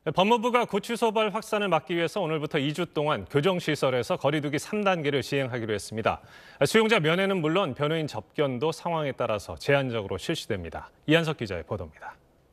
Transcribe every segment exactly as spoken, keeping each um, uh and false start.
법무부가 고취소발 확산을 막기 위해서 오늘부터 이 주 동안 교정시설에서 거리두기 삼 단계를 시행하기로 했습니다. 수용자 면회는 물론 변호인 접견도 상황에 따라서 제한적으로 실시됩니다. 이한석 기자의 보도입니다.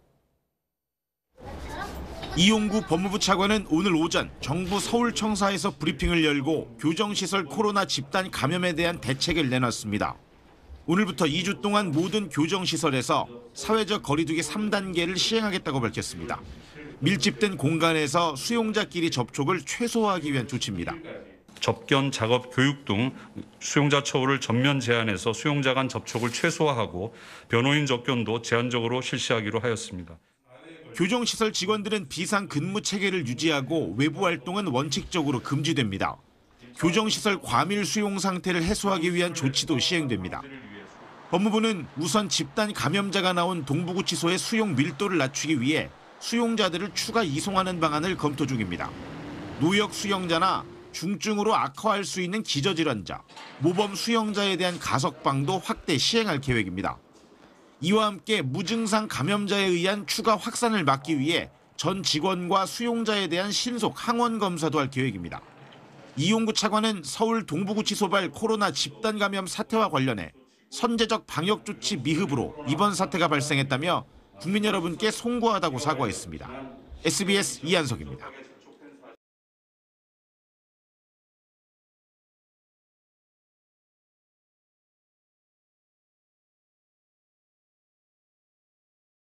이용구 법무부 차관은 오늘 오전 정부 서울청사에서 브리핑을 열고 교정시설 코로나 집단 감염에 대한 대책을 내놨습니다. 오늘부터 이 주 동안 모든 교정시설에서 사회적 거리두기 삼 단계를 시행하겠다고 밝혔습니다. 밀집된 공간에서 수용자끼리 접촉을 최소화하기 위한 조치입니다. 접견, 작업, 교육 등 수용자 처우를 전면 제한해서 수용자 간 접촉을 최소화하고 변호인 접견도 제한적으로 실시하기로 하였습니다. 교정시설 직원들은 비상 근무 체계를 유지하고 외부 활동은 원칙적으로 금지됩니다. 교정시설 과밀 수용 상태를 해소하기 위한 조치도 시행됩니다. 법무부는 우선 집단 감염자가 나온 동부구치소의 수용 밀도를 낮추기 위해 수용자들을 추가 이송하는 방안을 검토 중입니다. 노역 수용자나 중증으로 악화할 수 있는 기저질환자, 모범 수용자에 대한 가석방도 확대 시행할 계획입니다. 이와 함께 무증상 감염자에 의한 추가 확산을 막기 위해 전 직원과 수용자에 대한 신속 항원 검사도 할 계획입니다. 이용구 차관은 서울 동부구치소발 코로나 집단 감염 사태와 관련해 선제적 방역 조치 미흡으로 이번 사태가 발생했다며 국민 여러분께 송구하다고 사과했습니다. 에스비에스 이한석입니다.